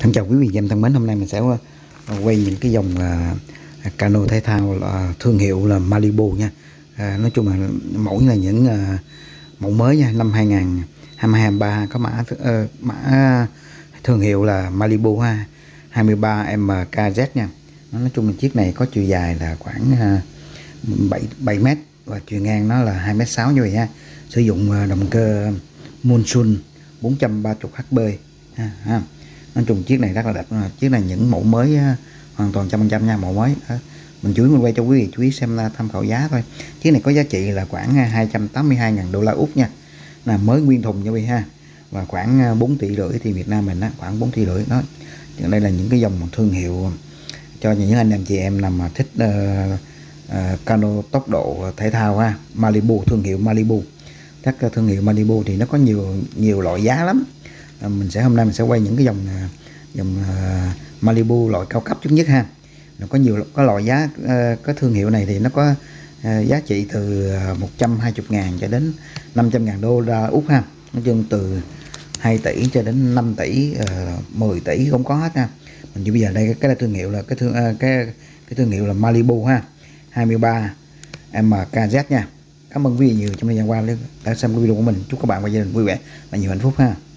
Thân chào quý vị em thân mến, hôm nay mình sẽ quay những cái dòng cano thể thao thương hiệu là Malibu nha. Nói chung là mẫu là những mẫu mới nha, năm 2022-2023 có mã thương hiệu là Malibu ha, 23 MKZ nha. Nói chung là chiếc này có chiều dài là khoảng 7 m và chiều ngang nó là 2,6 m như vậy ha. Sử dụng động cơ Monsoon 430 HP ha. Nói chung chiếc này rất là đẹp, chiếc này những mẫu mới hoàn toàn 100% nha, mẫu mới. Mình chú ý mình quay cho quý vị chú ý xem tham khảo giá thôi. Chiếc này có giá trị là khoảng 282.000 đô la Úc nha, là mới nguyên thùng như vậy ha, và khoảng 4,5 tỷ thì Việt Nam mình á, khoảng 4,5 tỷ đó. Đây là những cái dòng thương hiệu cho những anh em chị em nào mà thích cano tốc độ thể thao ha. Malibu, thương hiệu Malibu. Các thương hiệu Malibu thì nó có nhiều loại giá lắm. Hôm nay mình sẽ quay những cái dòng Malibu loại cao cấp chút nhất ha. Nó có loại giá, có thương hiệu này thì nó có giá trị từ 120.000 cho đến 500.000 đô la Úc ha. Nói chung từ 2 tỷ cho đến 5 tỷ, 10 tỷ cũng có hết ha. Mình chỉ bây giờ đây cái là thương hiệu là cái thương hiệu là Malibu ha, 23 MKZ nha. Cảm ơn quý vị nhiều trong thời gian qua đã xem cái video của mình. Chúc các bạn và gia đình vui vẻ và nhiều hạnh phúc ha.